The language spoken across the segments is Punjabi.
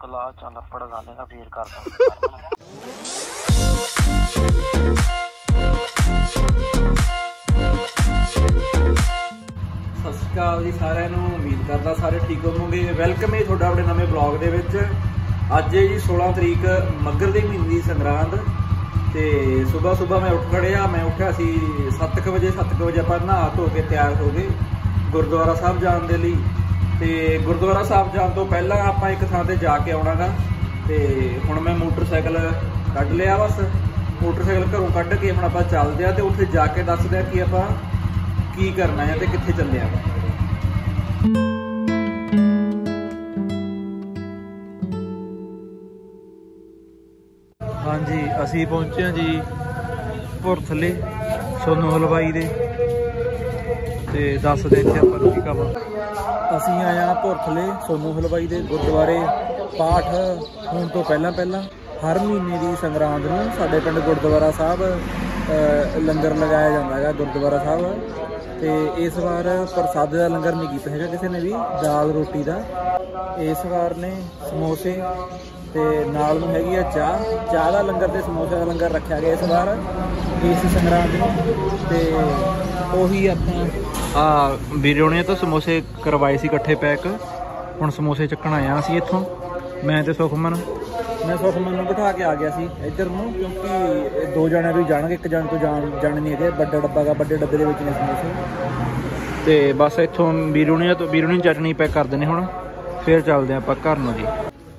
कला चल पड़ गाने का फिर कर ਸਤਿ ਸ਼੍ਰੀ ਅਕਾਲ ਜੀ ਸਾਰਿਆਂ ਨੂੰ। ਉਮੀਦ ਕਰਦਾ ਸਾਰੇ ਠੀਕ ਹੋਵੋਗੇ। ਵੈਲਕਮ ਹੈ ਤੁਹਾਡਾ ਆਪਣੇ ਨਵੇਂ ਬਲੌਗ ਦੇ ਵਿੱਚ। ਅੱਜ ਹੈ ਜੀ 16 ਤਰੀਕ ਮੱਘਰ ਦੇ ਮਹੀਨੇ ਦੀ ਸੰਗਰਾਂਦ ਤੇ ਸਵੇਰ ਮੈਂ ਉੱਠ ਖੜਿਆ। ਮੈਂ ਉੱਠਿਆ ਸੀ 7 ਵਜੇ ਆਪਾਂ ਨਹਾ ਧੋ ਕੇ ਤਿਆਰ ਹੋ ਗਏ ਗੁਰਦੁਆਰਾ ਸਾਹਿਬ ਜਾਣ ਦੇ ਲਈ। ਤੇ ਗੁਰਦੁਆਰਾ ਸਾਹਿਬ ਜਾਣ ਤੋਂ ਪਹਿਲਾਂ ਆਪਾਂ ਇੱਕ ਥਾਂ ਤੇ ਜਾ ਕੇ ਆਉਣਾ ਗਾ। ਤੇ ਹੁਣ ਮੈਂ ਮੋਟਰਸਾਈਕਲ ਕੱਢ ਲਿਆ। ਬਸ ਮੋਟਰਸਾਈਕਲ ਘਰੋਂ ਕੱਢ ਕੇ ਹੁਣ ਆਪਾਂ ਚੱਲਦੇ ਆ ਤੇ ਉੱਥੇ ਜਾ ਕੇ ਦੱਸਦੇ ਆ ਕਿ ਆਪਾਂ ਕੀ ਕਰਨਾ ਹੈ ਤੇ ਕਿੱਥੇ ਚੱਲੇ ਆ। ਹਾਂਜੀ ਅਸੀਂ ਪਹੁੰਚੇ ਹਾਂ ਜੀ ਭੁਰਥਲੇ ਸੋਨੂ ਹਲਵਾਈ ਦੇ ਤੇ ਦੱਸਦੇ ਇੱਥੇ ਆਪਾਂ ਨੂੰ ਕੀ ਕੰਮ। ਅਸੀਂ ਆਏ ਹਾਂ ਭੁਰਥਲੇ ਸੋਨੂ ਹਲਵਾਈ ਦੇ ਗੁਰਦੁਆਰੇ। ਪਾਠ ਹੋਣ ਤੋਂ ਪਹਿਲਾਂ ਹਰ ਮਹੀਨੇ ਦੀ ਸੰਗਰਾਂਦ ਨੂੰ ਸਾਡੇ ਪਿੰਡ ਗੁਰਦੁਆਰਾ ਸਾਹਿਬ ਲੰਗਰ ਲਗਾਇਆ ਜਾਂਦਾ ਹੈਗਾ ਗੁਰਦੁਆਰਾ ਸਾਹਿਬ। ਤੇ ਇਸ ਵਾਰ ਪ੍ਰਸਾਦ ਦਾ ਲੰਗਰ ਨਹੀਂ ਕੀਤਾ ਹੈਗਾ ਕਿਸੇ ਨੇ ਵੀ, ਦਾਲ ਰੋਟੀ ਦਾ। ਇਸ ਵਾਰ ਨੇ ਸਮੋਸੇ ਤੇ ਨਾਲ ਨੂੰ ਹੈਗੀ ਆ ਚਾਹ ਦਾ ਲੰਗਰ ਤੇ ਸਮੋਸੇ ਦਾ ਲੰਗਰ ਰੱਖਿਆ ਗਿਆ ਇਸ ਵਾਰ ਇਸ ਸੰਗਰਾਂਦ ਨੂੰ। ਤੇ ਉਹੀ ਆਪਾਂ ਵੀਰੇ ਹੋਣੇ ਤਾਂ ਸਮੋਸੇ ਕਰਵਾਏ ਸੀ ਇਕੱਠੇ ਪੈਕ। ਹੁਣ ਸਮੋਸੇ ਚੱਕਣ ਆਇਆ ਅਸੀਂ ਇੱਥੋਂ, ਮੈਂ ਤੇ ਸੁਖਮਨ ਨੂੰ ਬਿਠਾ ਕੇ ਆ ਗਿਆ ਸੀ ਇੱਧਰ ਨੂੰ, ਕਿਉਂਕਿ 2 ਜਣੇ ਵੀ ਜਾਣਗੇ, 1 ਜਣੇ ਤੋਂ ਜਾਣ ਨਹੀਂ ਹੈਗੇ। ਵੱਡਾ ਡੱਬਾ ਗਾ, ਵੱਡੇ ਡੱਬੇ ਦੇ ਵਿੱਚ ਨੇ ਸਮੋਸੇ। ਤੇ ਬਸ ਇੱਥੋਂ ਵੀਰੋਣੀ ਚਟਨੀ ਪੈਕ ਕਰ ਦਿੰਦੇ ਹੁਣ, ਫਿਰ ਚੱਲਦੇ ਆਪਾਂ ਘਰ ਨੂੰ ਜੀ।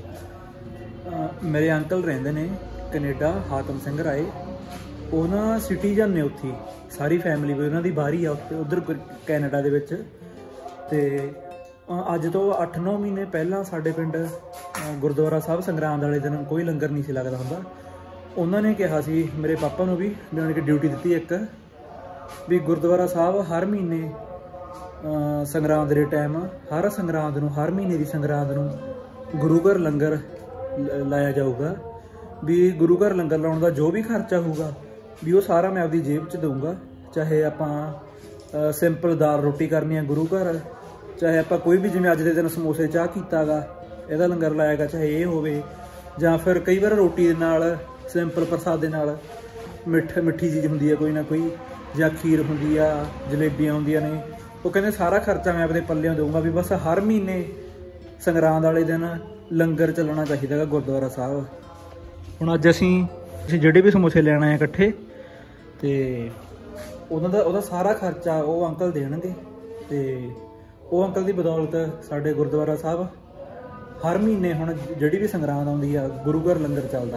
ਮੇਰੇ ਅੰਕਲ ਰਹਿੰਦੇ ਨੇ ਕੈਨੇਡਾ, ਹਾਤਮ ਸਿੰਘ ਰਾਏ। ਉਹ ਨਾ ਸਿਟੀਜ਼ਨ ਨੇ ਉੱਥੇ, ਸਾਰੀ ਫੈਮਿਲੀ ਵੀ ਉਹਨਾਂ ਦੀ ਬਾਹਰ ਹੀ ਆ ਉੱਧਰ ਕੈਨੇਡਾ ਦੇ ਵਿੱਚ। ਤੇ ਅੱਜ ਤੋਂ 8-9 ਮਹੀਨੇ ਪਹਿਲਾਂ ਸਾਡੇ ਪਿੰਡ ਗੁਰਦੁਆਰਾ ਸਾਹਿਬ ਸੰਗਰਾਂਦ ਵਾਲੇ ਦਿਨ ਕੋਈ ਲੰਗਰ ਨਹੀਂ ਸੀ ਲੱਗਦਾ ਹੁੰਦਾ। ਉਹਨਾਂ ਨੇ ਕਿਹਾ ਸੀ ਮੇਰੇ ਪਾਪਾ ਨੂੰ ਵੀ, ਉਹਨਾਂ ਨੇ ਡਿਊਟੀ ਦਿੱਤੀ ਇੱਕ, ਵੀ ਗੁਰਦੁਆਰਾ ਸਾਹਿਬ ਹਰ ਮਹੀਨੇ ਸੰਗਰਾਂਦ ਦੇ ਟਾਈਮ ਹਰ ਮਹੀਨੇ ਦੀ ਸੰਗਰਾਂਦ ਨੂੰ ਗੁਰੂ ਘਰ ਲੰਗਰ ਲਾਇਆ ਜਾਊਗਾ। ਵੀ ਗੁਰੂ ਘਰ ਲੰਗਰ ਲਾਉਣ ਦਾ ਜੋ ਵੀ ਖਰਚਾ ਹੋਊਗਾ ਵੀ ਉਹ ਸਾਰਾ ਮੈਂ ਆਪਦੀ ਜੇਬ 'ਚ ਦਊਂਗਾ। ਚਾਹੇ ਆਪਾਂ ਸਿੰਪਲ ਦਾਲ ਰੋਟੀ ਕਰਨੀ ਹੈ ਗੁਰੂ ਘਰ, ਚਾਹੇ ਆਪਾਂ ਕੋਈ ਵੀ, ਜਿਵੇਂ ਅੱਜ ਦੇ ਦਿਨ ਸਮੋਸੇ ਚਾਹ ਕੀਤਾ ਗਾ ਇਹਦਾ ਲੰਗਰ ਲਾਇਆ ਗਾ, ਚਾਹੇ ਇਹ ਹੋਵੇ, ਜਾਂ ਫਿਰ ਕਈ ਵਾਰ ਰੋਟੀ ਦੇ ਨਾਲ ਸਿੰਪਲ ਪ੍ਰਸਾਦ ਦੇ ਨਾਲ ਮਿੱਠੀ ਚੀਜ਼ ਹੁੰਦੀ ਹੈ ਕੋਈ ਨਾ ਕੋਈ, ਜਾਂ ਖੀਰ ਹੁੰਦੀ ਆ, ਜਲੇਬੀਆਂ ਹੁੰਦੀਆਂ ਨੇ। ਉਹ ਕਹਿੰਦੇ ਸਾਰਾ ਖਰਚਾ ਮੈਂ ਆਪਣੇ ਪੱਲਿਓਂ ਦਊਂਗਾ। ਵੀ ਬਸ ਹਰ ਮਹੀਨੇ ਸੰਗਰਾਂਦ ਵਾਲੇ ਦਿਨ ਲੰਗਰ ਚੱਲਣਾ ਚਾਹੀਦਾ ਗਾ ਗੁਰਦੁਆਰਾ ਸਾਹਿਬ। ਹੁਣ ਅੱਜ ਅਸੀਂ ਜਿਹੜੇ ਵੀ ਸਮੋਸੇ ਲੈਣ ਆਏ ਇਕੱਠੇ, ਤੇ ਉਹਦਾ ਸਾਰਾ ਖਰਚਾ ਉਹ ਅੰਕਲ ਦੇਣਗੇ। ਤੇ ਉਹ ਅੰਕਲ ਦੀ ਬਦੌਲਤ ਸਾਡੇ ਗੁਰਦੁਆਰਾ ਸਾਹਿਬ ਹਰ ਮਹੀਨੇ ਹੁਣ ਜਿਹੜੀ ਵੀ ਸੰਗਰਾਂਦ ਆਉਂਦੀ ਆ ਗੁਰੂ ਘਰ ਲੰਗਰ ਚੱਲਦਾ।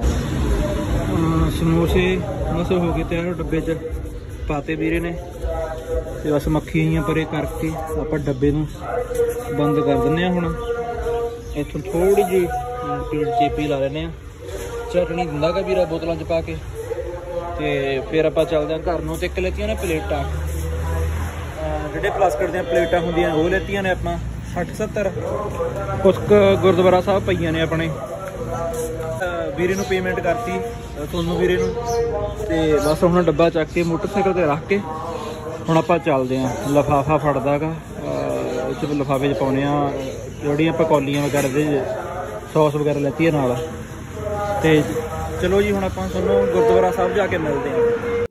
ਸਮੋਸੇ ਹੋ ਗਏ ਤਿਆਰ, ਡੱਬੇ 'ਚ ਪਾਤੇ ਵੀਰੇ ਨੇ। ਤੇ ਬਸ ਮੱਖੀਆਂ ਜਿਹੀਆਂ ਪਰੇ ਕਰਕੇ ਆਪਾਂ ਡੱਬੇ ਨੂੰ ਬੰਦ ਕਰ ਦਿੰਦੇ ਹਾਂ। ਹੁਣ ਇੱਥੋਂ ਥੋੜ੍ਹੀ ਜਿਹੀ ਚੇਪੀ ਲਾ ਲੈਂਦੇ ਹਾਂ। ਚਟਣੀ ਦਿੰਦਾ ਗਾ ਵੀਰਾ ਬੋਤਲਾਂ 'ਚ ਪਾ ਕੇ। ਤੇ ਫਿਰ ਆਪਾਂ ਚੱਲਦੇ ਹਾਂ ਘਰ ਨੂੰ। ਤੇ ਇੱਕ ਲੈਤੀਆਂ ਨੇ ਪਲੇਟਾਂ, ਜਿਹੜੇ ਪਲਾਸਟਿਕ ਦੀਆਂ ਪਲੇਟਾਂ ਹੁੰਦੀਆਂ ਉਹ ਲੈਤੀਆਂ ਨੇ ਆਪਾਂ 60-70 ਕੁਛ ਗੁਰਦੁਆਰਾ ਸਾਹਿਬ ਪਈਆਂ ਨੇ ਆਪਣੇ। ਵੀਰੇ ਨੂੰ ਪੇਮੈਂਟ ਕਰਤੀ, ਸੋਨੂੰ ਵੀਰੇ ਨੂੰ। ਤੇ ਬਸ ਹੁਣ ਡੱਬਾ ਚੱਕ ਕੇ ਮੋਟਰਸਾਈਕਲ 'ਤੇ ਰੱਖ ਕੇ ਹੁਣ ਆਪਾਂ ਚੱਲਦੇ ਹਾਂ। ਲਿਫਾਫਾ ਫੜਦਾ ਗਾ, ਉਹ 'ਚ ਲਿਫਾਫੇ 'ਚ ਪਾਉਂਦੇ ਹਾਂ ਜਿਹੜੀਆਂ ਆਪਾਂ ਕੌਲੀਆਂ ਵਗੈਰਾ ਦੇ ਸੌਸ ਵਗੈਰਾ ਲੈਤੀ ਹੈ ਨਾਲ। ਤੇ ਚਲੋ ਜੀ ਹੁਣ ਆਪਾਂ ਤੁਹਾਨੂੰ ਗੁਰਦੁਆਰਾ ਸਾਹਿਬ ਜਾ ਕੇ ਮਿਲਦੇ ਹਾਂ।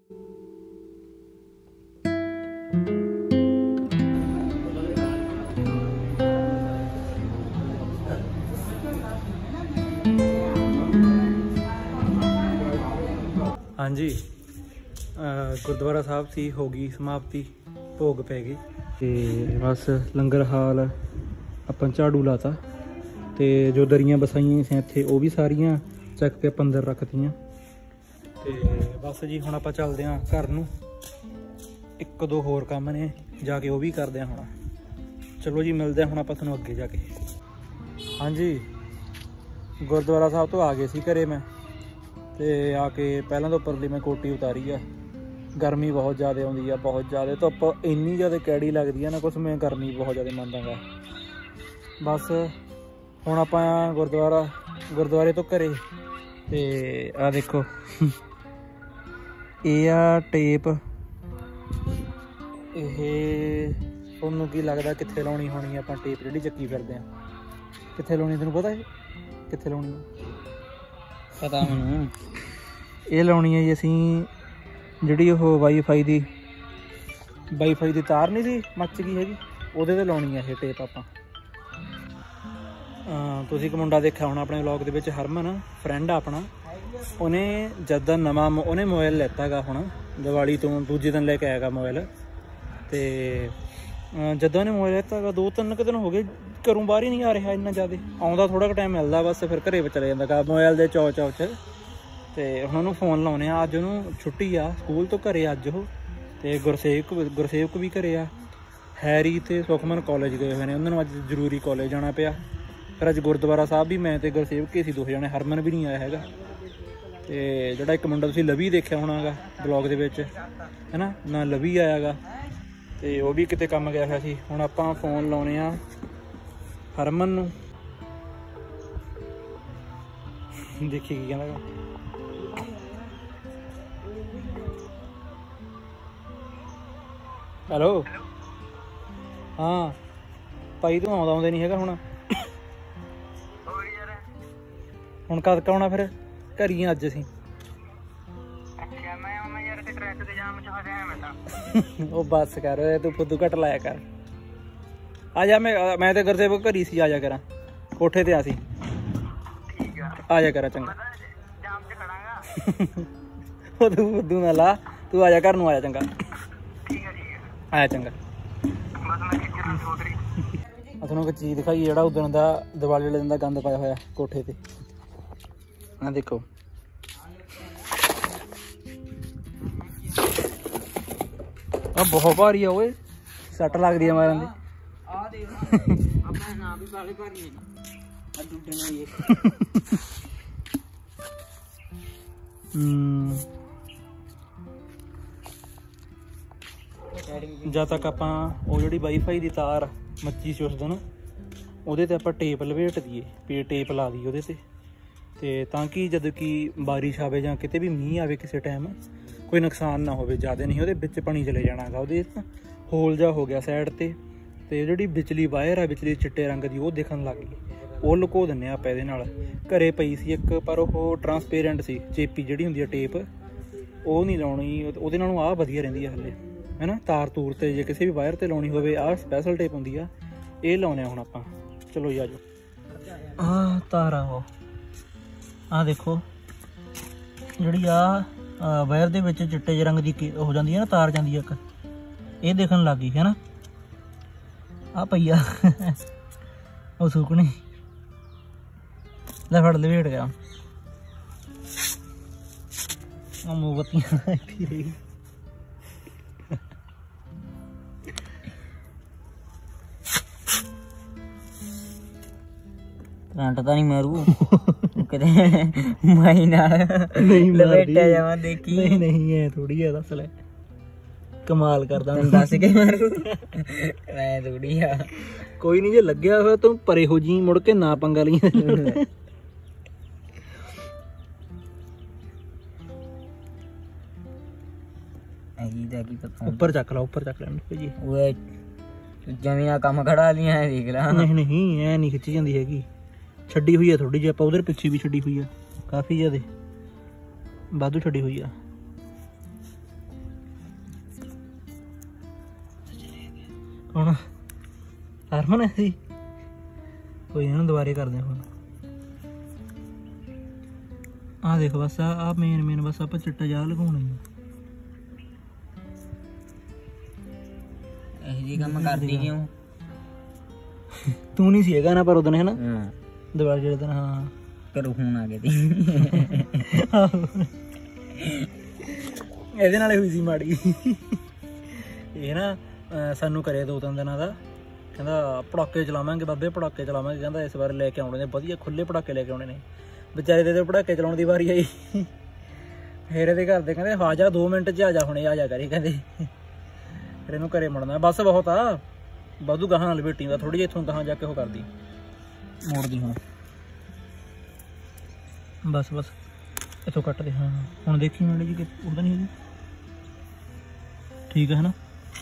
ਹਾਂਜੀ ਗੁਰਦੁਆਰਾ ਸਾਹਿਬ ਸੀ, ਹੋ ਗਈ ਸਮਾਪਤੀ, ਭੋਗ ਪੈ ਗਏ। ਤੇ ਬਸ ਲੰਗਰ ਹਾਲ ਆਪਾਂ ਝਾੜੂ ਲਾਤਾ। ਤੇ ਜੋ ਦਰੀਆਂ ਵਸਾਈਆਂ ਸੀ ਇੱਥੇ ਉਹ ਵੀ ਸਾਰੀਆਂ ਚੱਕ ਕੇ ਆਪਾਂ ਅੰਦਰ ਰੱਖਤੀਆਂ। ਤੇ ਬਸ ਜੀ ਹੁਣ ਆਪਾਂ ਚੱਲਦੇ ਹਾਂ ਘਰ ਨੂੰ। 1-2 ਹੋਰ ਕੰਮ ਨੇ, ਜਾ ਕੇ ਉਹ ਵੀ ਕਰਦੇ ਹਾਂ ਹੁਣ। ਚਲੋ ਜੀ ਮਿਲਦੇ ਹਾਂ ਹੁਣ ਆਪਾਂ ਤੁਹਾਨੂੰ ਅੱਗੇ ਜਾ ਕੇ। ਹਾਂਜੀ ਗੁਰਦੁਆਰਾ ਸਾਹਿਬ ਤੋਂ ਆ ਗਏ ਸੀ ਘਰੇ ਮੈਂ। ਤੇ ਆ ਕੇ ਪਹਿਲਾਂ ਤੋਂ ਉੱਪਰਲੀ ਮੈਂ ਕੋਟੀ ਉਤਾਰੀ ਆ। ਗਰਮੀ ਬਹੁਤ ਜ਼ਿਆਦਾ ਆਉਂਦੀ ਆ, ਬਹੁਤ ਜ਼ਿਆਦਾ ਧੁੱਪ ਇੰਨੀ ਜ਼ਿਆਦਾ ਕੈੜੀ ਲੱਗਦੀ ਆ ਨਾ ਕੁਛ। ਮੈਂ ਗਰਮੀ ਬਹੁਤ ਜ਼ਿਆਦਾ ਮੰਨਦਾ ਗਾ। ਬਸ ਹੁਣ ਆਪਾਂ ਗੁਰਦੁਆਰੇ ਤੋਂ ਘਰੇ। ਤੇ ਆ ਦੇਖੋ ਇਹ ਆ ਟੇਪ। ਇਹ ਤੁਹਾਨੂੰ ਕੀ ਲੱਗਦਾ ਕਿੱਥੇ ਲਾਉਣੀ ਹੋਣੀ ਆਪਾਂ ਟੇਪ ਜਿਹੜੀ ਚੱਕੀ ਫਿਰਦੇ ਆ? ਕਿੱਥੇ ਲਾਉਣੀ ਤੈਨੂੰ ਪਤਾ ਹੈ? ਕਿੱਥੇ ਲਾਉਣੀ ਆ? ਪਤਾ ਮੈਨੂੰ। ਇਹ ਲਾਉਣੀ ਹੈ ਜੀ ਅਸੀਂ ਜਿਹੜੀ ਉਹ ਵਾਈਫਾਈ ਦੀ ਤਾਰ ਨਹੀਂ ਸੀ ਮੱਚ ਗਈ ਹੈਗੀ, ਉਹਦੇ ਤੇ ਲਾਉਣੀ ਹੈ ਇਹ ਟੇਪ ਆਪਾਂ। ਤੁਸੀਂ ਇੱਕ ਮੁੰਡਾ ਦੇਖਿਆ ਹੋਣਾ ਆਪਣੇ ਵਲੌਗ ਦੇ ਵਿੱਚ, ਹਰਮਨ ਫਰੈਂਡ ਆ ਆਪਣਾ, ਉਹਨੇ ਜਦ ਦਾ ਨਵਾਂ ਉਹਨੇ ਮੋਬਾਈਲ ਲੈਤਾ ਗਾ, ਹੁਣ ਦੀਵਾਲੀ ਤੋਂ ਦੂਜੇ ਦਿਨ ਲੈ ਕੇ ਆਏਗਾ ਮੋਬਾਈਲ। ਅਤੇ ਜਦੋਂ ਉਹਨੇ ਮੋਬਾਈਲ ਲੈਤਾ ਗਾ 2-3 ਕੁ ਦਿਨ ਹੋ ਗਏ, ਘਰੋਂ ਬਾਹਰ ਹੀ ਨਹੀਂ ਆ ਰਿਹਾ ਇੰਨਾ ਜ਼ਿਆਦਾ, ਆਉਂਦਾ ਥੋੜ੍ਹਾ ਕੁ ਟਾਈਮ ਮਿਲਦਾ ਬਸ, ਫਿਰ ਘਰੇ ਚਲੇ ਜਾਂਦਾ ਗਾ ਮੋਬਾਈਲ ਦੇ ਚਾਅ 'ਚ। ਅਤੇ ਹੁਣ ਉਹਨੂੰ ਫੋਨ ਲਾਉਂਦੇ ਆ, ਅੱਜ ਉਹਨੂੰ ਛੁੱਟੀ ਆ ਸਕੂਲ ਤੋਂ, ਘਰੇ ਅੱਜ ਉਹ, ਅਤੇ ਗੁਰਸੇਵਕ ਵੀ ਘਰੇ ਆ, ਹੈਰੀ ਅਤੇ ਸੁਖਮਨ ਕਾਲਜ ਗਏ ਹੋਏ ਨੇ, ਉਹਨਾਂ ਨੂੰ ਅੱਜ ਜ਼ਰੂਰੀ ਕਾਲਜ ਜਾਣਾ ਪਿਆ। ਫਿਰ ਅੱਜ ਗੁਰਦੁਆਰਾ ਸਾਹਿਬ ਵੀ ਮੈਂ ਅਤੇ ਗੁਰਸੇਵਕ ਸੀ 2 ਜਣੇ, ਹਰਮਨ ਵੀ ਨਹੀਂ ਆਇਆ ਹੈਗਾ। ਅਤੇ ਜਿਹੜਾ ਇੱਕ ਮੁੰਡਾ ਤੁਸੀਂ ਲਵੀ ਦੇਖਿਆ ਹੋਣਾ ਗਾ ਬਲੌਗ ਦੇ ਵਿੱਚ ਹੈ ਨਾ ਲਵੀ ਆਇਆ ਗਾ, ਅਤੇ ਉਹ ਵੀ ਕਿਤੇ ਕੰਮ ਗਿਆ ਹੋਇਆ ਸੀ। ਹੁਣ ਆਪਾਂ ਫੋਨ ਲਾਉਣੇ ਆ ਹਰਮਨ ਨੂੰ, ਦੇਖੀ ਕੀ ਕਹਿੰਦਾ ਗਾ। ਹੈਲੋ, ਹਾਂ ਭਾਈ ਤੂੰ ਆਉਂਦੇ ਨਹੀਂ ਹੈਗਾ ਹੁਣ ਕਦ ਕ ਆਉਣਾ? ਫਿਰ ਘਰ ਹੀ ਆ ਅੱਜ ਅਸੀਂ। ਉਹ ਬੱਸ ਕਰ, ਤੂੰ ਫੁੱਦੂ ਘੱਟ ਲਾਇਆ ਕਰ। ਆ ਜਾ, ਮੈਂ ਤੇ ਗੁਰਸੇਵਕ ਘਰੀ ਸੀ, ਆ ਜਾ ਕਰਾਂ ਕੋਠੇ ਤੇ ਆ ਸੀ, ਆ ਜਾ ਕਰਾਂ ਚੰਗਾ। ਉਹ ਤੂੰ ਫੁੱਦੂ ਨਾ ਲਾ, ਤੂੰ ਆ ਜਾ ਘਰ ਨੂੰ, ਆ ਜਾ ਚੰਗਾ, ਆਇਆ ਚੰਗਾ। ਤੁਹਾਨੂੰ ਇੱਕ ਚੀਜ਼ ਦਿਖਾਈ, ਜਿਹੜਾ ਉਦਣ ਦਾ ਦੀਵਾਲੀ ਵਾਲੇ ਦਿਨ ਦਾ ਗੰਦ ਪਾਇਆ ਹੋਇਆ ਕੋਠੇ ਤੇ, ਆਹ ਦੇਖੋ। ਆ ਬਹੁਤ ਭਾਰੀ ਆ ਓਏ, ਸੱਟ ਲੱਗਦੀ ਆ ਮਾਰਨ ਦੀ। ਜਦ ਤੱਕ ਆਪਾਂ ਉਹ ਜਿਹੜੀ ਵਾਈਫਾਈ ਦੀ ਤਾਰ ਮੱਚੀ ਸੀ ਉਸ ਦਿਨ, ਉਹਦੇ 'ਤੇ ਆਪਾਂ ਟੇਪ ਲਪੇਟ ਦਈਏ, ਟੇਪ ਲਾ ਦਈਏ ਉਹਦੇ 'ਤੇ, ਅਤੇ ਤਾਂ ਕਿ ਜਦੋਂ ਕਿ ਬਾਰਿਸ਼ ਆਵੇ ਜਾਂ ਕਿਤੇ ਵੀ ਮੀਂਹ ਆਵੇ ਕਿਸੇ ਟਾਈਮ, ਕੋਈ ਨੁਕਸਾਨ ਨਾ ਹੋਵੇ ਜ਼ਿਆਦਾ, ਨਹੀਂ ਉਹਦੇ ਵਿੱਚ ਪਾਣੀ ਚਲੇ ਜਾਣਾ ਗਾ। ਉਹਦੇ ਹੋਲ ਜਿਹਾ ਹੋ ਗਿਆ ਸਾਈਡ 'ਤੇ, ਅਤੇ ਜਿਹੜੀ ਵਿਚਲੀ ਵਾਇਰ ਆ ਵਿਚਲੀ ਚਿੱਟੇ ਰੰਗ ਦੀ, ਉਹ ਦਿਖਣ ਲੱਗ ਗਈ, ਉਹ ਲੁਕੋ ਦਿੰਦੇ ਆਪਾਂ ਇਹਦੇ ਨਾਲ। ਘਰੇ ਪਈ ਸੀ ਇੱਕ, ਪਰ ਉਹ ਟਰਾਂਸਪੇਰੈਂਟ ਸੀ, ਚੇਪੀ ਜਿਹੜੀ ਹੁੰਦੀ ਆ ਟੇਪ, ਉਹ ਨਹੀਂ ਲਾਉਣੀ, ਉਹਦੇ ਨਾਲੋਂ ਆਹ ਵਧੀਆ ਰਹਿੰਦੀ ਆ ਹਾਲੇ, ਹੈ ਨਾ। ਤਾਰ ਤੂਰ 'ਤੇ ਜੇ ਕਿਸੇ ਵੀ ਵਾਇਰ 'ਤੇ ਲਾਉਣੀ ਹੋਵੇ, ਆਹ ਸਪੈਸ਼ਲ ਟੇਪ ਹੁੰਦੀ ਆ, ਇਹ ਲਾਉਂਦੇ ਆ ਹੁਣ ਆਪਾਂ। ਚਲੋ ਜੀ ਆ ਜਾਓ। ਆਹ ਤਾਰ ਆ, ਉਹ ਆਹ ਦੇਖੋ, ਜਿਹੜੀ ਆਹ ਵਾਇਰ ਦੇ ਵਿੱਚ ਚਿੱਟੇ ਜਿਹੇ ਰੰਗ ਦੀ ਹੋ ਜਾਂਦੀ ਹੈ ਨਾ, ਤਾਰ ਜਾਂਦੀ ਆ ਇੱਕ, ਇਹ ਦੇਖਣ ਲੱਗ ਗਈ ਹੈ ਨਾ। ਆਹ ਪਈ ਆ ਉਹ ਸੁੱਕਣੀ, ਲੈ ਫੜ ਲਵੇਟ ਗਿਆ। ਆ ਮੋਮਬੱਤੀਆਂ ਇੱਥੇ ਰਹੀ, ਕਰੰਟ ਤਾਂ ਨਹੀਂ ਮਾਰੂ ਕਿਤੇ ਮਾਈ ਨਾਲ ਲਪੇਟਿਆ ਜਾਵਾਂ, ਦੇਖੀ। ਨਹੀਂ ਐ ਥੋੜੀ ਆ, ਦੱਸ ਲੈ, ਕਮਾਲ ਕਰਦਾ, ਦੱਸ ਕੇ ਮਾਰੂ ਮੈਂ ਥੋੜੀ ਆ। ਕੋਈ ਨਹੀਂ, ਜੇ ਲੱਗਿਆ ਹੋਇਆ ਤੂੰ ਪਰੇ ਹੋ ਜੀ, ਮੁੜ ਕੇ ਨਾ ਪੰਗਾ ਲਈ। ਉੱਪਰ ਚੱਕ ਲਾ, ਉੱਪਰ ਚੱਕ ਲੈਣ ਜੀ, ਜਮੀਨਾਂ ਕੰਮ ਖੜਾ ਲੀਆਂ, ਦੇਖ ਲਾ। ਨਹੀਂ ਐ ਨਹੀਂ ਖਿੱਚੀ ਜਾਂਦੀ ਹੈਗੀ, ਛੱਡੀ ਹੋਈ ਆ ਥੋੜੀ ਜਿਹੀ, ਆਪਾਂ ਉਧਰ ਪਿੱਛੇ ਵੀ ਛੱਡੀ ਹੋਈ ਆ, ਕਾਫੀ ਜ਼ਿਆਦਾ ਵਾਧੂ ਛੱਡੀ ਹੋਈ ਆ। ਹੁਣ ਹਰਮਨ ਸੀ, ਕੋਈ ਇਹਨੂੰ ਦੁਬਾਰੇ ਕਰਦੇ ਹੁਣ। ਆਹ ਦੇਖ, ਬਸ ਆਹ ਮੇਨ ਬਸ ਆਪਾਂ ਚਿੱਟਾ ਜਿਹਾ ਲਗਾਉਣਾ ਹੀ, ਇਹੋ ਜਿਹੇ ਕੰਮ ਕਰਦੀ ਕਿਉਂ? ਤੂੰ ਨਹੀਂ ਸੀ ਹੈਗਾ ਨਾ ਪਰ ਉਦੋਂ, ਹੈ ਨਾ ਦੀਵਾਲੀ ਜਿਹੜੇ ਦਿਨ। ਹਾਂ ਘਰੋਂ ਫੋਨ ਆ ਗਿਆ ਤੀ, ਇਹਦੇ ਨਾਲ ਹੋਈ ਸੀ ਮਾੜੀ। ਇਹ ਨਾ ਸਾਨੂੰ ਕਰਿਆ 2-3 ਦਿਨਾਂ ਦਾ, ਕਹਿੰਦਾ ਪਟਾਕੇ ਚਲਾਵਾਂਗੇ ਬਾਬੇ, ਪਟਾਕੇ ਚਲਾਵਾਂਗੇ, ਕਹਿੰਦਾ ਇਸ ਵਾਰ ਲੈ ਕੇ ਆਉਣੇ ਨੇ ਵਧੀਆ ਖੁੱਲ੍ਹੇ ਪਟਾਕੇ ਲੈ ਕੇ ਆਉਣੇ ਨੇ। ਵਿਚਾਰੇ ਦੇ ਪਟਾਕੇ ਚਲਾਉਣ ਦੀ ਵਾਰੀ ਆਈ, ਫਿਰ ਇਹਦੇ ਘਰ ਦੇ ਕਹਿੰਦੇ ਆ ਜਾ 2 ਮਿੰਟ 'ਚ ਆ ਜਾ, ਹੁਣੇ ਆ ਜਾ ਕਰੀ, ਕਹਿੰਦੇ। ਫਿਰ ਇਹਨੂੰ ਘਰੇ ਮੁੜਨਾ, ਬਸ ਬਹੁਤ ਆ, ਵਾਧੂ ਗਾਹਾਂ ਨਾਲ ਲਪੇਟੀ ਦਾ, ਥੋੜ੍ਹੀ ਜਿਹੀ ਇੱਥੋਂ ਗਾਹਾਂ ਜਾ ਕੇ ਉਹ ਕਰਦੀ ਮੋੜਦੀ। ਹੁਣ ਬਸ ਇੱਥੋਂ ਕੱਟਦੇ। ਹਾਂ ਹੁਣ ਦੇਖੀ ਮੈਡੀ ਜੀ ਕਿ ਉਹਦਾ ਨਹੀਂ ਹੈਗੀ, ਠੀਕ ਹੈ ਨਾ।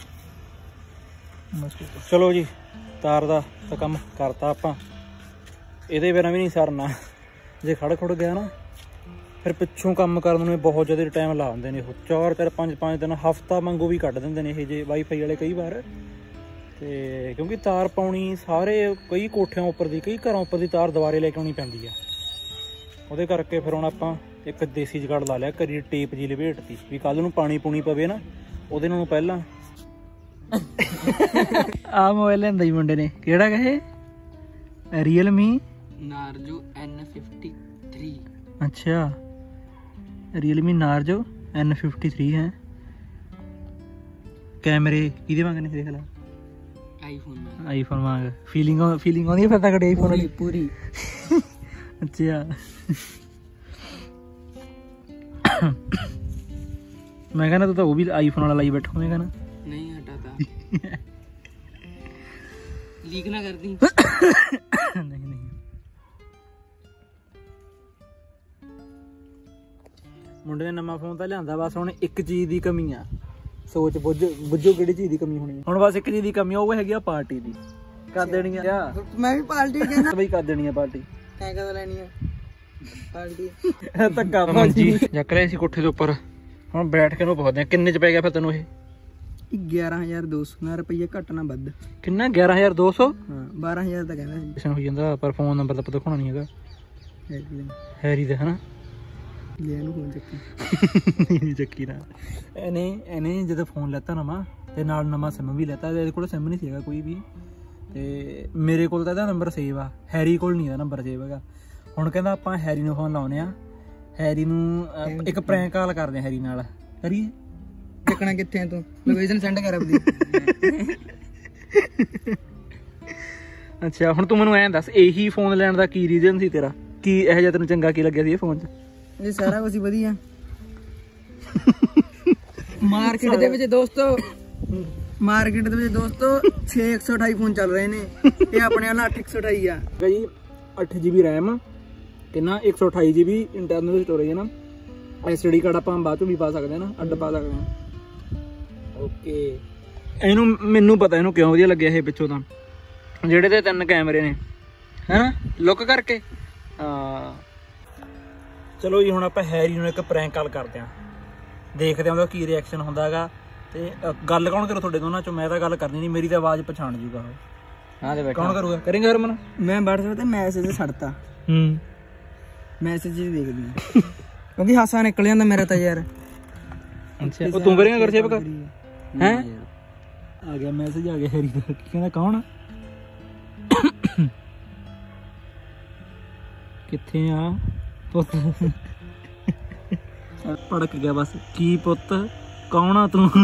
ਬਸ ਚਲੋ ਜੀ, ਤਾਰ ਦਾ ਤਾਂ ਕੰਮ ਕਰਤਾ ਆਪਾਂ, ਇਹਦੇ ਬਿਨਾਂ ਵੀ ਨਹੀਂ ਸਰਨਾ। ਜੇ ਖੜ ਖੁੜ ਗਿਆ ਨਾ ਫਿਰ ਪਿੱਛੋਂ ਕੰਮ ਕਰਨ ਨੂੰ ਬਹੁਤ ਜ਼ਿਆਦਾ ਟਾਈਮ ਲਾ ਦਿੰਦੇ ਨੇ। ਉਹ 4-4 5-5 ਦਿਨ ਹਫ਼ਤਾ ਵਾਂਗੂ ਵੀ ਕੱਢ ਦਿੰਦੇ ਨੇ ਇਹ ਜੇ ਵਾਈਫਾਈ ਵਾਲੇ ਕਈ ਵਾਰ। ਤੇ ਕਿਉਂਕਿ ਤਾਰ ਪਾਉਣੀ ਸਾਰੇ ਕਈ ਕੋਠਿਆਂ ਉੱਪਰ ਦੀ ਕਈ ਘਰਾਂ ਉੱਪਰ ਦੀ ਤਾਰ ਦੁਬਾਰੇ ਲੈ ਕੇ ਆਉਣੀ ਪੈਂਦੀ ਆ। ਉਹਦੇ ਕਰਕੇ ਫਿਰ ਹੁਣ ਆਪਾਂ ਇੱਕ ਦੇਸੀ ਜੁਗਾੜ ਲਾ ਲਿਆ, ਘਰੀ ਟੇਪ ਜੀ ਲਪੇਟਤੀ ਵੀ ਕੱਲ ਨੂੰ ਪਾਣੀ ਪੂਣੀ ਪਵੇ ਨਾ ਉਹਦੇ ਨਾਲੋਂ ਪਹਿਲਾਂ। ਆ ਮੋਬਾਈਲ ਲੈਂਦਾ ਹੀ ਮੁੰਡੇ ਨੇ, ਕਿਹੜਾ ਕਹੇ? Realme Narzo N53। ਅੱਛਾ, ਰੀਅਲਮੀ ਨਾਰਜੋ N53 ਹੈ। ਕੈਮਰੇ ਕਿਹਦੇ ਮੰਗਨੇ ਦੇਖ ਲਾ। ਆਈਫੋਨ ਮੰਗ। ਫੀਲਿੰਗ ਆਉਂਦੀ ਹੈ ਫਿਰ ਤਾਂ ਕਦੇ ਆਈਫੋਨ ਵਾਲੀ ਪੂਰੀ। ਅੱਛਾ ਮੈਂ ਕਹਿੰਦਾ ਤੂੰ ਤਾਂ ਉਹ ਵੀ ਆਈਫੋਨ ਵਾਲਾ ਲਾਈ ਬੈਠਾ ਹੋਵੇਗਾ ਨਾ। ਨਹੀਂ ਹਟਾ ਤਾਂ ਲੀਕ ਨਾ ਕਰਦੀ। ਨਹੀਂ ਮੁੰਡੇ ਨੇ ਨਵਾਂ ਫੋਨ ਤਾਂ ਲਿਆਂਦਾ, ਬਸ ਹੁਣ ਇੱਕ ਚੀਜ਼ ਦੀ ਕਮੀ ਆ। ਸੋਚ ਬੁੱਝੋ ਕਿਹੜੀ ਚੀਜ਼ ਦੀ ਕਮੀ ਹੋਣੀ ਹੁਣ। ਬਸ ਇੱਕ ਚੀਜ਼ ਦੀ ਕਮੀ ਉਹ ਹੈਗੀ ਆ ਪਾਰਟੀ ਦੀ। ਕਰ ਦੇਣੀ ਆ। ਮੈਂ ਵੀ ਪਾਰਟੀ ਕਹਿੰਦਾ ਬਈ, ਕਰ ਦੇਣੀ ਆ ਪਾਰਟੀ। ਤੈਂ ਕਦੋਂ ਲੈਣੀ ਆ ਪਾਰਟੀ? ਧੱਕਾ ਭਾਜੀ ਜੱਕ ਰਿਹਾ ਸੀ ਕੋਠੇ ਦੇ ਉੱਪਰ। ਹੁਣ ਬੈਠ ਕੇ ਨੂੰ ਪੁੱਛਦੇ ਆ ਕਿੰਨੇ ਚ ਪੈ ਗਿਆ ਫਿਰ ਤੈਨੂੰ ਇਹ? 11,200 ਰੁਪਈਆ ਘੱਟ ਨਾ ਵੱਧ। ਕਿੰਨਾ? 11,200? ਹਾਂ 12,000 ਤਾਂ ਕਹਿੰਦਾ ਸੀ। ਹੋ ਜਾਂਦਾ ਪਰ ਫੋਨ ਨੰਬਰ ਤਾਂ ਪਤਾ ਹੋਣਾ ਨਹੀਂ ਹੈਗਾ ਹੈਰੀ ਦਾ, ਹਨਾ? ਲੈ ਇਹਨੂੰ ਫੋਨ ਚੱਕੀ। ਨਹੀਂ ਚੱਕੀ ਨਾ। ਇਹਨੇ ਜਦੋਂ ਫੋਨ ਲੈਤਾ ਨਵਾਂ ਤੇ ਨਾਲ ਨਵਾਂ ਸਿਮ ਵੀ ਲੈਤਾ। ਇਹਦੇ ਕੋਲ ਸਿਮ ਨਹੀਂ ਸੀਗਾ ਕੋਈ ਵੀ, ਤੇ ਮੇਰੇ ਕੋਲ ਤਾਂ ਇਹਦਾ ਨੰਬਰ ਸੇਵ ਆ, ਹੈਰੀ ਕੋਲ ਨਹੀਂ ਇਹਦਾ ਨੰਬਰ ਸੇਵ ਹੈਗਾ। ਹੁਣ ਕਹਿੰਦਾ ਆਪਾਂ ਹੈਰੀ ਨੂੰ ਫੋਨ ਲਾਉਨੇ ਆ, ਹੈਰੀ ਨੂੰ ਇੱਕ ਪ੍ਰੈਂਕ ਕਾਲ ਕਰਦੇ ਆ ਹੈਰੀ ਨਾਲ। ਕਰੀਏ? ਚੱਕਣਾ ਕਿੱਥੇ ਆ ਤੂੰ? ਲੋਕੇਸ਼ਨ ਸੈਂਡ ਕਰ ਆਪਦੀ। ਅੱਛਾ ਹੁਣ ਤੂੰ ਮੈਨੂੰ ਐਂ ਦੱਸ, ਇਹੀ ਫੋਨ ਲੈਣ ਦਾ ਕੀ ਰੀਜ਼ਨ ਸੀ ਤੇਰਾ? ਕੀ ਇਹੋ ਜਿਹਾ ਤੈਨੂੰ ਚੰਗਾ ਕੀ ਲੱਗਿਆ ਸੀ ਇਹ ਫੋਨ 'ਚ? ਇਹ ਸਾਰਾ ਕੁਝ ਹੀ ਵਧੀਆ। ਮਾਰਕੀਟ ਦੇ ਵਿੱਚ ਦੋਸਤੋ 6128 ਫੋਨ ਚੱਲ ਰਹੇ ਨੇ। ਇਹ ਆਪਣੇ ਵਾਲਾ 8128 ਆ ਜੀ। 8 GB ਰੈਮ, ਕਿੰਨਾ 128 GB ਇੰਟਰਨਲ ਸਟੋਰੇਜ ਹੈ ਨਾ। SD ਕਾਰਡ ਆਪਾਂ ਬਾਅਦ ਚੋਂ ਵੀ ਪਾ ਸਕਦੇ ਹਾਂ ਨਾ, ਅੱਡ ਪਾ ਸਕਦੇ ਹਾਂ। ਓਕੇ, ਇਹਨੂੰ ਮੈਨੂੰ ਪਤਾ ਇਹਨੂੰ ਕਿਉਂ ਵਧੀਆ ਲੱਗਿਆ ਇਹ ਪਿੱਛੋਂ ਤਾਂ। ਜਿਹੜੇ ਤੇ 3 ਕੈਮਰੇ ਨੇ ਹੈਨਾ ਲੁੱਕ ਕਰਕੇ। ਚਲੋ ਜੀ ਹੁਣ ਆਪਾਂ ਹੈਰੀ ਨੂੰ ਇੱਕ ਪ੍ਰੈਂਕ ਕਾਲ ਕਰਦੇ ਹਾਂ, ਦੇਖਦੇ ਹਾਂ ਉਹਦਾ ਕੀ ਰਿਐਕਸ਼ਨ ਹੁੰਦਾ ਹੈਗਾ। ਤੇ ਗੱਲ ਕੌਣ ਕਰੂ ਤੁਹਾਡੇ ਦੋਨਾਂ ਚੋਂ? ਮੈਂ ਤਾਂ ਗੱਲ ਕਰਨੀ ਨਹੀਂ, ਮੇਰੀ ਤਾਂ ਆਵਾਜ਼ ਪਛਾਣ ਜੂਗਾ ਉਹ। ਹਾਂ ਤੇ ਕੌਣ ਕਰੂਗਾ? ਕਰੇਂਗਾ ਹਰਮਨ? ਮੈਂ WhatsApp ਤੇ ਮੈਸੇਜ ਛੱਡਤਾ। ਮੈਸੇਜ ਹੀ ਦੇਖਦੀ ਹਾਂ ਕਿਉਂਕਿ ਹਾਸਾ ਨਿਕਲ ਜਾਂਦਾ ਮੇਰਾ ਤਾਂ ਯਾਰ। ਅੱਛਾ ਉਹ ਤੂੰ ਕਰੇਂਗਾ? ਕਰ ਸੇਵ ਕਰ। ਹੈ ਆ ਗਿਆ ਮੈਸੇਜ, ਆ ਗਿਆ ਹੈਰੀ ਦਾ। ਕੀ ਕਹਿੰਦਾ? ਕੌਣ? ਕਿੱਥੇ ਆ ਪੁੱਤ? ਭੜਕ ਗਿਆ ਬਸ। ਕੀ ਪੁੱਤ? ਕੌਣ ਆ ਤੂੰ?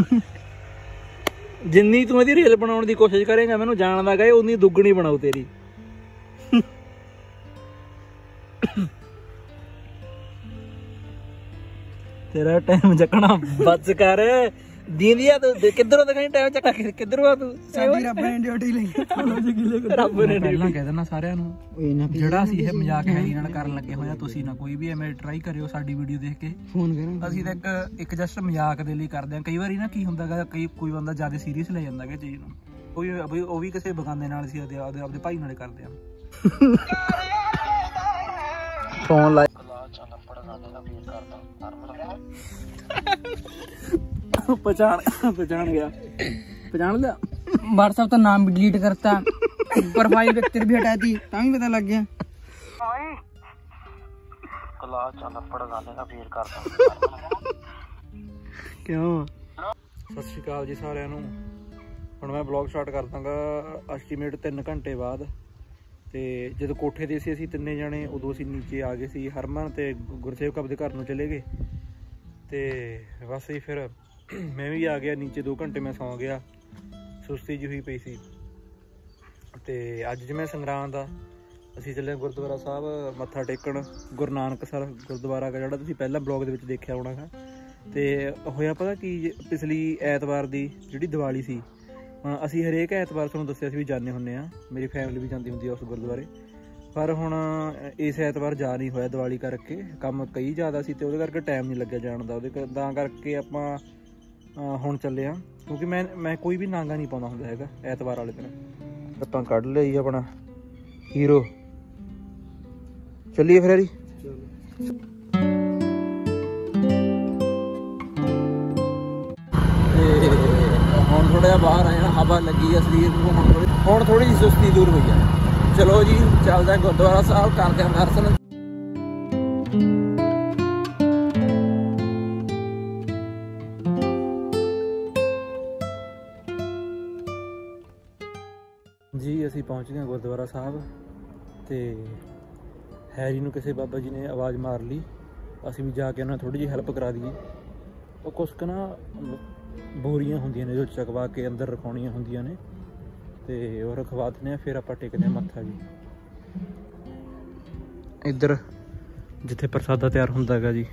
ਜਿੰਨੀ ਤੂੰ ਇਹਦੀ ਰੀਲ ਬਣਾਉਣ ਦੀ ਕੋਸ਼ਿਸ਼ ਕਰੇਗਾ ਮੈਨੂੰ ਜਾਣਦਾ ਗਏ ਉਨੀ ਦੁੱਗਣੀ ਬਣਾਉ ਤੇਰੀ। ਤੇਰਾ ਟਾਈਮ ਚੱਕਣਾ ਬਸ ਕਰ। ਦੀਂਦੀਆ ਤੂੰ ਕਿੱਧਰੋਂ ਦਿਖਾਈ ਟਾਈਮ ਚੱਕਾ? ਕਿੱਧਰੋਂ ਆ ਤੂੰ? ਸਾਡੀ ਰੱਬ ਨੇ ਡਿਊਟੀ ਲਈ। ਰੱਬ ਨੇ ਪਹਿਲਾਂ ਕਹਿ ਦੇਣਾ ਸਾਰਿਆਂ ਨੂੰ ਜਿਹੜਾ ਅਸੀਂ ਇਹ ਮਜ਼ਾਕ ਹੈਰੀ ਨਾਲ ਕਰਨ ਲੱਗੇ ਹੋਇਆ, ਤੁਸੀਂ ਨਾ ਕੋਈ ਵੀ ਐਵੇਂ ਟਰਾਈ ਕਰਿਓ ਸਾਡੀ ਵੀਡੀਓ ਦੇਖ ਕੇ। ਫੋਨ ਕਰਾਂ ਅਸੀਂ ਤਾਂ ਇੱਕ ਜਸਟ ਮਜ਼ਾਕ ਦੇ ਲਈ ਕਰਦੇ ਹਾਂ। ਕਈ ਵਾਰੀ ਨਾ ਕੀ ਹੁੰਦਾ ਗਾ, ਕੋਈ ਬੰਦਾ ਜ਼ਿਆਦਾ ਸੀਰੀਅਸ ਲੈ ਜਾਂਦਾ ਹੈ ਚੀਜ਼ ਨੂੰ। ਉਹ ਵੀ ਕਿਸੇ ਬਗਾਨੇ ਨਾਲ ਅਸੀਂ ਆਪਦੇ ਭਾਈ ਨਾਲ ਕਰਦੇ ਹਾਂ। ਫੋਨ ਲਾ पहचान गया। पहचान लिया? व्हाट्सएप तो नाम भी डिलीट करता, प्रोफाइल पिक्चर भी हटा दी, तभी पता लग गया। क्यों? सत श्री अकाल जी सारिਆਂ ਨੂੰ। ਹੁਣ ਮੈਂ ਬਲੌਗ ਸਟਾਰਟ ਕਰ ਦਾਂਗਾ ਐਸਟੀਮੇਟ 3 ਘੰਟੇ ਬਾਅਦ। ਤੇ ਜਦੋਂ ਕੋਠੇ ਤੇ ਸੀ ਅਸੀਂ 3 ਜਣੇ, ਉਦੋਂ ਅਸੀਂ ਨੀਚੇ ਆ ਗਏ ਸੀ। ਹਰਮਨ ਤੇ ਗੁਰਸੇਵਕ ਆਪਦੇ ਘਰ ਨੂੰ ਚਲੇ ਗਏ ਤੇ ਬਸ ਹੀ ਫਿਰ ਮੈਂ ਵੀ ਆ ਗਿਆ ਨੀਚੇ। 2 ਘੰਟੇ ਮੈਂ ਸੌਂ ਗਿਆ, ਸੁਸਤੀ ਜਿਹੀ ਹੋਈ ਪਈ ਸੀ। ਤੇ ਅੱਜ ਜਿਵੇਂ ਸੰਗਰਾਂਦ ਦਾ ਅਸੀਂ ਚੱਲੇ ਗੁਰਦੁਆਰਾ ਸਾਹਿਬ ਮੱਥਾ ਟੇਕਣ। ਗੁਰੂ ਨਾਨਕ ਸਰ ਗੁਰਦੁਆਰਾ ਜਿਹੜਾ ਤੁਸੀਂ ਪਹਿਲਾਂ ਬਲੌਗ ਦੇ ਵਿੱਚ ਦੇਖਿਆ ਹੋਣਾ ਗਾ। ਤੇ ਹੋਇਆ ਪਤਾ ਕੀ, ਪਿਛਲੀ ਐਤਵਾਰ ਦੀ ਜਿਹੜੀ ਦੀਵਾਲੀ ਸੀ, ਅਸੀਂ ਹਰੇਕ ਐਤਵਾਰ ਤੁਹਾਨੂੰ ਦੱਸਿਆ ਸੀ ਵੀ ਜਾਂਦੇ ਹੁੰਦੇ ਹਾਂ। ਮੇਰੀ ਫੈਮਿਲੀ ਵੀ ਜਾਂਦੀ ਹੁੰਦੀ ਆ ਉਸ ਗੁਰਦੁਆਰੇ। ਪਰ ਹੁਣ ਇਸ ਐਤਵਾਰ ਜਾ ਨਹੀਂ ਹੋਇਆ ਦੀਵਾਲੀ ਕਰਕੇ, ਕੰਮ ਕਈ ਜ਼ਿਆਦਾ ਸੀ ਤੇ ਉਹਦੇ ਕਰਕੇ ਟਾਈਮ ਨਹੀਂ ਲੱਗਿਆ ਜਾਣ ਦਾ। ਉਹਦੇ ਤਾਂ ਕਰਕੇ ਆਪਾਂ ਹੁਣ ਚੱਲੇ ਹਾਂ, ਕਿਉਂਕਿ ਮੈਂ ਕੋਈ ਵੀ ਨਾਂਗਾ ਨਹੀਂ ਪਾਉਂਦਾ ਹੁੰਦਾ ਹੈਗਾ ਐਤਵਾਰ ਵਾਲੇ ਦਿਨ। ਆਪਾਂ ਕੱਢ ਲਿਆ ਜੀ ਆਪਣਾ ਹੀਰੋ। ਚੱਲੀਏ ਫਿਰ ਜੀ। ਹੁਣ ਥੋੜਾ ਜਿਹਾ ਬਾਹਰ ਆਇਆ ਨਾ, ਹਵਾ ਲੱਗੀ ਆ ਸਰੀਰ ਨੂੰ, ਹੁਣ ਥੋੜੀ ਜਿਹੀ ਸੁਸਤੀ ਦੂਰ ਹੋਈ ਆ। ਚਲੋ ਜੀ ਚੱਲਦੇ ਗੁਰਦੁਆਰਾ ਸਾਹਿਬ, ਕਰਦੇ ਹਾਂ ਦਰਸ਼ਨ। ਜੀ ਅਸੀਂ ਪਹੁੰਚ ਗਏ ਗੁਰਦੁਆਰਾ ਸਾਹਿਬ ਤੇ ਹੈਰੀ ਨੂੰ ਕਿਸੇ ਬਾਬਾ ਜੀ ਨੇ ਆਵਾਜ਼ ਮਾਰ ਲਈ, ਅਸੀਂ ਵੀ ਜਾ ਕੇ ਉਹਨਾਂ ਥੋੜੀ ਜਿਹੀ ਹੈਲਪ ਕਰਾ ਦਈਏ। ਉਹ ਕੁਛ ਕੁ ਨਾ ਬੋਰੀਆਂ ਹੁੰਦੀਆਂ ਨੇ ਜੋ ਚਕਵਾ ਕੇ ਅੰਦਰ ਰਖਾਉਣੀਆਂ ਹੁੰਦੀਆਂ ਨੇ, ਤੇ ਉਹ ਰਖਵਾ ਦਿੰਦੇ ਆ, ਫਿਰ ਆਪਾਂ ਟੇਕਦੇ ਹਾਂ ਮੱਥਾ ਜੀ। ਇੱਧਰ ਜਿੱਥੇ ਪ੍ਰਸਾਦਾ ਤਿਆਰ ਹੁੰਦਾ ਹੈਗਾ ਜੀ।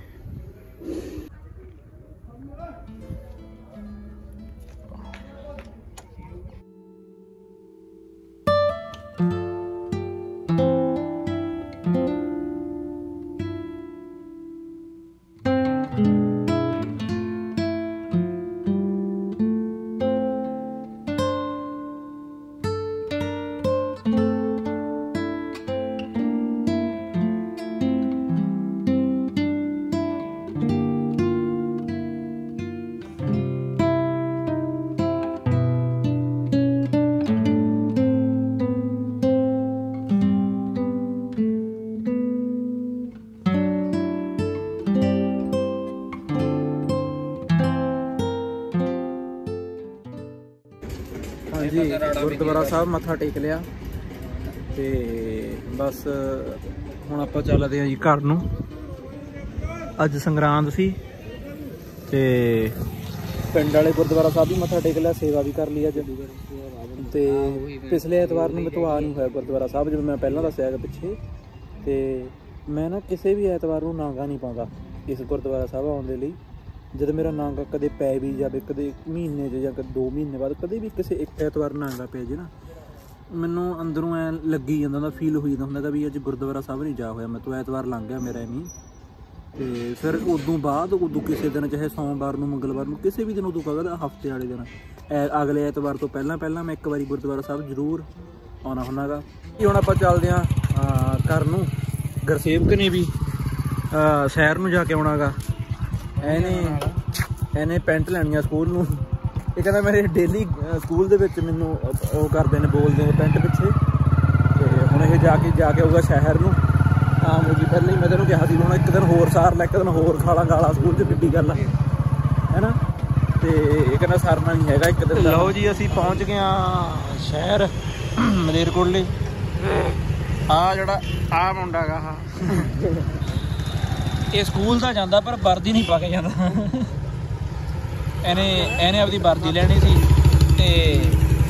ਹਾਂਜੀ ਗੁਰਦੁਆਰਾ ਸਾਹਿਬ ਮੱਥਾ ਟੇਕ ਲਿਆ ਤੇ ਬਸ ਹੁਣ ਆਪਾਂ ਚੱਲਦੇ ਹਾਂ ਜੀ ਘਰ ਨੂੰ। ਅੱਜ ਸੰਗਰਾਂਦ ਸੀ ਤੇ ਪਿੰਡ ਵਾਲੇ ਗੁਰਦੁਆਰਾ ਸਾਹਿਬ ਵੀ ਮੱਥਾ ਟੇਕ ਲਿਆ, ਸੇਵਾ ਵੀ ਕਰ ਲਈ ਅੱਜ। ਤੇ ਪਿਛਲੇ ਐਤਵਾਰ ਨੂੰ ਮੈਥੋਂ ਆ ਨਹੀਂ ਹੋਇਆ ਗੁਰਦੁਆਰਾ ਸਾਹਿਬ, ਜਿਵੇਂ ਮੈਂ ਪਹਿਲਾਂ ਦੱਸਿਆ ਪਿੱਛੇ। ਤੇ ਮੈਂ ਨਾ ਕਿਸੇ ਵੀ ਐਤਵਾਰ ਨੂੰ ਨਾਂਗਾ ਨਹੀਂ ਪਾਉਂਦਾ ਇਸ ਗੁਰਦੁਆਰਾ ਸਾਹਿਬ ਆਉਣ ਦੇ ਲਈ। ਜਦੋਂ ਮੇਰਾ ਨਾਂਗਾ ਕਦੇ ਪੈ ਵੀ ਜਾਵੇ, ਕਦੇ ਮਹੀਨੇ 'ਚ ਜਾਂ 2 ਮਹੀਨੇ ਬਾਅਦ ਕਦੇ ਵੀ ਕਿਸੇ ਇੱਕ ਐਤਵਾਰ ਨਾਂਗਾ ਪੈ ਜੇ ਨਾ, ਮੈਨੂੰ ਅੰਦਰੋਂ ਐ ਲੱਗੀ ਜਾਂਦਾ ਹੁੰਦਾ, ਫੀਲ ਹੋਈ ਜਾਂਦਾ ਹੁੰਦਾ ਵੀ ਅੱਜ ਗੁਰਦੁਆਰਾ ਸਾਹਿਬ ਨਹੀਂ ਜਾ ਹੋਇਆ, ਮੈਂ ਤੋਂ ਐਤਵਾਰ ਲੰਘ ਗਿਆ ਮੇਰਾ ਐਵੇਂ। ਤੇ ਫਿਰ ਉਦੋਂ ਬਾਅਦ ਉਦੋਂ ਕਿਸੇ ਦਿਨ, ਚਾਹੇ ਸੋਮਵਾਰ ਨੂੰ, ਮੰਗਲਵਾਰ ਨੂੰ, ਕਿਸੇ ਵੀ ਦਿਨ, ਉਦੋਂ ਕਹਦਾ ਹਫਤੇ ਵਾਲੇ ਦਿਨ, ਅਗਲੇ ਐਤਵਾਰ ਤੋਂ ਪਹਿਲਾਂ ਮੈਂ ਇੱਕ ਵਾਰੀ ਗੁਰਦੁਆਰਾ ਸਾਹਿਬ ਜ਼ਰੂਰ ਆਉਣਾ ਹੁੰਦਾ ਗਾ। ਹੁਣ ਆਪਾਂ ਚੱਲਦੇ ਹਾਂ ਘਰ ਨੂੰ। ਗੁਰਸੇਵਕ ਨੇ ਵੀ ਸ਼ਹਿਰ ਨੂੰ ਜਾ ਕੇ ਆਉਣਾ ਗਾ। ਇਹਨੇ ਪੈਂਟ ਲੈਣੀਆਂ ਸਕੂਲ ਨੂੰ। ਇਹ ਕਹਿੰਦਾ ਮੇਰੇ ਡੇਲੀ ਸਕੂਲ ਦੇ ਵਿੱਚ ਮੈਨੂੰ ਉਹ ਕਰਦੇ ਨੇ, ਬੋਲਦੇ ਨੇ ਪੈਂਟ ਪਿੱਛੇ। ਤੇ ਹੁਣ ਇਹ ਜਾ ਕੇ ਆਊਗਾ ਸ਼ਹਿਰ ਨੂੰ। ਆਮ ਹੋ ਗਈ ਪਹਿਲਾਂ ਹੀ, ਮੈਂ ਤੈਨੂੰ ਕਿਹਾ ਸੀ ਹੁਣ ਇੱਕ ਦਿਨ ਹੋਰ ਸਾਰ ਲੈ, ਇੱਕ ਦਿਨ ਹੋਰ ਖਾਲਾ ਗਾਲਾ ਸਕੂਲ 'ਚ, ਕਿੱਡੀ ਗੱਲ ਹੈ ਨਾ। ਤੇ ਇਹ ਕਹਿੰਦਾ ਸਰਨਾ ਨਹੀਂ ਹੈਗਾ ਇੱਕ ਦਿਨ। ਲਓ ਜੀ ਅਸੀਂ ਪਹੁੰਚ ਗਏ ਹਾਂ ਸ਼ਹਿਰ ਮਲੇਰਕੋਟਲੇ। ਆਹ ਜਿਹੜਾ ਆਹ ਮੁੰਡਾ ਗਾ, ਇਹ ਸਕੂਲ ਤਾਂ ਜਾਂਦਾ ਪਰ ਵਰਦੀ ਨਹੀਂ ਪਾ ਕੇ ਜਾਂਦਾ। ਇਹਨੇ ਆਪਦੀ ਵਰਦੀ ਲੈਣੀ ਸੀ ਤੇ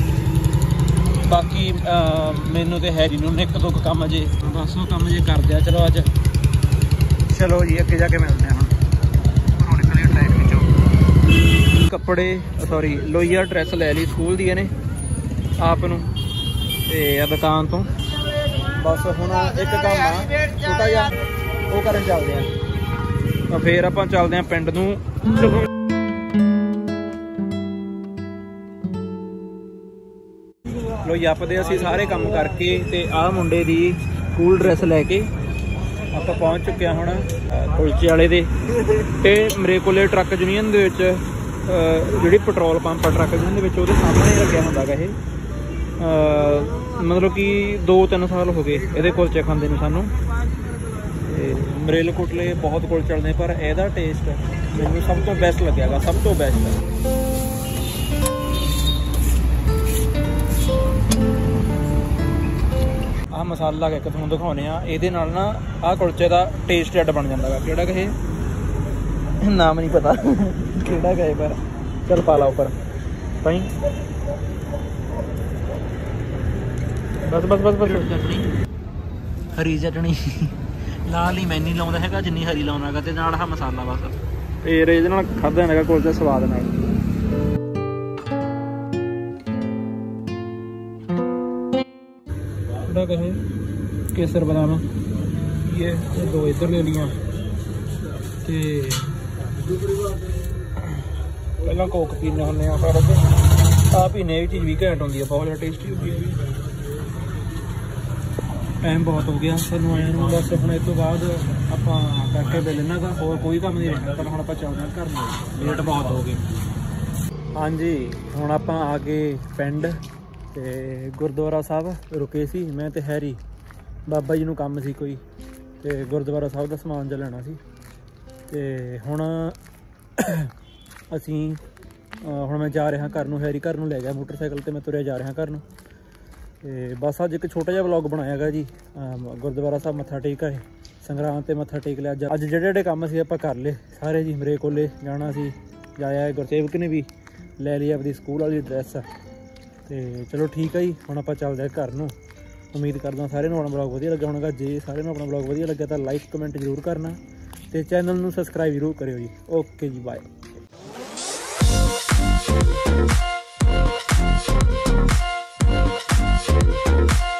ਬਾਕੀ ਮੈਨੂੰ ਤੇ ਹੈਰੀ ਨੂੰ ਇੱਕ ਦੋ ਕੰਮ ਜੇ, ਬਸ ਉਹ ਕੰਮ ਜੇ ਕਰਦੇ ਆ। ਚਲੋ ਅੱਜ ਚਲੋ ਜੀ ਅੱਗੇ ਜਾ ਕੇ ਮਿਲਦੇ ਹਾਂ। ਹੁਣ ਨਿਕਲੇ ਟ੍ਰੈਫਿਕ ਵਿੱਚੋਂ। ਕੱਪੜੇ ਸੌਰੀ ਲੋਈਆ ਡਰੈਸ ਲੈ ਲਈ ਸਕੂਲ ਦੀ ਇਹਨੇ ਆਪ ਨੂੰ ਤੇ ਆ ਦੁਕਾਨ ਤੋਂ। ਬਸ ਹੁਣ ਇੱਕ ਕੰਮ ਆ ਛੋਟਾ ਜਿਹਾ, ਉਹ ਕਰਨ ਚੱਲਦੇ ਆ। ਫੇਰ ਆਪਾਂ ਚੱਲਦੇ ਹਾਂ ਪਿੰਡ ਨੂੰ। ਲੋ ਯੱਪਦੇ ਅਸੀਂ ਸਾਰੇ ਕੰਮ ਕਰਕੇ ਤੇ ਆਹ ਮੁੰਡੇ ਦੀ ਸਕੂਲ ਡਰੈਸ ਲੈ ਕੇ ਆਪਾਂ ਪਹੁੰਚ ਚੁੱਕੇ ਹਾਂ ਹੁਣ ਕੁਲਚੇ ਵਾਲੇ ਦੇ। ਇਹ ਮੇਰੇ ਕੋਲੇ ਟਰੱਕ ਯੂਨੀਅਨ ਦੇ ਵਿੱਚ ਜਿਹੜੀ ਪੈਟਰੋਲ ਪੰਪ ਆ ਟਰੱਕ ਯੂਨੀਅਨ ਦੇ ਵਿੱਚ, ਉਹਦੇ ਸਾਹਮਣੇ ਲੱਗਿਆ ਹੁੰਦਾ ਗਾ ਇਹ। ਮਤਲਬ ਕਿ 2-3 ਸਾਲ ਹੋ ਗਏ ਇਹਦੇ ਕੁਲਚੇ ਖਾਂਦੇ ਨੂੰ ਸਾਨੂੰ। ਤੇ ਮਲੇਰਕੋਟਲੇ ਬਹੁਤ ਕੁਲਚੇ ਚੱਲਦੇ, ਪਰ ਇਹਦਾ ਟੇਸਟ ਮੈਨੂੰ ਸਭ ਤੋਂ ਬੈਸਟ ਲੱਗਿਆ ਗਾ, ਸਭ ਤੋਂ ਬੈਸਟ। ਆਹ ਮਸਾਲਾ ਇੱਕ ਤੁਹਾਨੂੰ ਦਿਖਾਉਂਦੇ ਆ, ਇਹਦੇ ਨਾਲ ਨਾ ਆਹ ਕੁਲਚੇ ਦਾ ਟੇਸਟ ਅੱਡ ਬਣ ਜਾਂਦਾ ਗਾ। ਕਿਹੜਾ ਕਹੇ ਨਾਮ ਨਹੀਂ ਪਤਾ ਕਿਹੜਾ ਕਹੇ, ਪਰ ਚੱਲ ਪਾ ਲਾ ਉੱਪਰ ਭਾਈ। ਬਸ ਬਸ ਬਸ ਬਸ ਚਟਣੀ, ਹਰੀ ਚਟਣੀ ਲਾਲ ਹੀ ਮੈਂ ਨਹੀਂ ਲਾਉਂਦਾ ਹੈਗਾ ਜਿੰਨੀ ਹਰੀ ਲਾਉਣਾ ਹੈਗਾ, ਤੇ ਨਾਲ ਆਹ ਮਸਾਲਾ ਬਸ। ਫਿਰ ਇਹਦੇ ਨਾਲ ਖਾਧਾ ਹੈਗਾ ਕੁਲਚਾ ਸਵਾਦ ਨਾਲ। ਕਿਹੜਾ ਕਹੇ ਕੇਸਰ ਬਦਾਮ ਇਹ 2 ਇੱਧਰ ਲੈ ਲਈਆਂ। ਤੇ ਪਹਿਲਾਂ ਕੋਕ ਪੀਂਦੇ ਹੁੰਦੇ ਆ, ਪਰ ਆਹ ਪੀਨੇ ਇਹ ਚੀਜ਼ ਵੀ ਘੈਂਟ ਹੁੰਦੀ ਆ, ਬਹੁਤ ਜ਼ਿਆਦਾ ਟੇਸਟੀ ਹੁੰਦੀ ਹੈ। ਟਾਈਮ ਬਹੁਤ ਹੋ ਗਿਆ ਸਾਨੂੰ ਆਇਆ ਨੂੰ। ਬਸ ਹੁਣ ਇਸ ਤੋਂ ਬਾਅਦ ਆਪਾਂ ਕਰਕੇ ਬਿੱਲ ਇਹਨਾਂ ਦਾ ਹੋਰ ਕੋਈ ਕੰਮ ਨਹੀਂ ਰਹਿਣਾ, ਪਰ ਹੁਣ ਆਪਾਂ ਚੱਲਦੇ ਹਾਂ ਘਰ ਨੂੰ, ਲੇਟ ਬਹੁਤ ਹੋ ਗਏ। ਹਾਂਜੀ ਹੁਣ ਆਪਾਂ ਆ ਗਏ ਪਿੰਡ ਤੇ ਗੁਰਦੁਆਰਾ ਸਾਹਿਬ ਰੁਕੇ ਸੀ ਮੈਂ ਤੇ ਹੈਰੀ। ਬਾਬਾ ਜੀ ਨੂੰ ਕੰਮ ਸੀ ਕੋਈ ਤੇ ਗੁਰਦੁਆਰਾ ਸਾਹਿਬ ਦਾ ਸਮਾਨ ਜਿਹਾ ਲੈਣਾ ਸੀ। ਤੇ ਹੁਣ ਅਸੀਂ ਹੁਣ ਮੈਂ ਜਾ ਰਿਹਾ ਘਰ ਨੂੰ, ਹੈਰੀ ਘਰ ਨੂੰ ਲੈ ਗਿਆ ਮੋਟਰਸਾਈਕਲ ਤੇ, ਮੈਂ ਤੁਰਿਆ ਜਾ ਰਿਹਾ ਘਰ ਨੂੰ। ਤੇ ਬਸ ਅੱਜ ਇੱਕ ਛੋਟਾ ਜਿਹਾ ਵਲੌਗ ਬਣਾਇਆ ਗਾ ਜੀ। ਗੁਰਦੁਆਰਾ ਸਾਹਿਬ ਮੱਥਾ ਟੇਕ ਆਏ, ਸੰਗਰਾਂਦ ਤੇ ਮੱਥਾ ਟੇਕ ਲਿਆ। ਅੱਜ ਜਿਹੜੇ ਕੰਮ ਸੀ ਆਪਾਂ ਕਰ ਲਏ ਸਾਰੇ ਜੀ। ਮੇਰੇ ਕੋਲੇ ਜਾਣਾ ਸੀ, ਜਾਇਆ ਗੁਰਸੇਵਕ ਨੇ ਵੀ ਲੈ ਲਈ ਆਪਣੀ ਸਕੂਲ ਵਾਲੀ ਡਰੈਸ। ਤੇ ਚਲੋ ਠੀਕ ਹੈ ਜੀ, ਹੁਣ ਆਪਾਂ ਚੱਲਦੇ ਹਾਂ ਘਰ ਨੂੰ। ਉਮੀਦ ਕਰਦਾ ਸਾਰਿਆਂ ਨੂੰ ਆਪਣਾ ਵਲੌਗ ਵਧੀਆ ਲੱਗਾ ਹੋਵੇਗਾ। ਜੇ ਸਾਰਿਆਂ ਨੂੰ ਆਪਣਾ ਵਲੌਗ ਵਧੀਆ ਲੱਗਿਆ ਤਾਂ ਲਾਈਕ ਕਮੈਂਟ ਜ਼ਰੂਰ ਕਰਨਾ ਤੇ ਚੈਨਲ ਨੂੰ ਸਬਸਕ੍ਰਾਈਬ ਜ਼ਰੂਰ ਕਰਿਓ ਜੀ। ਓਕੇ ਜੀ, bye. We'll be right back.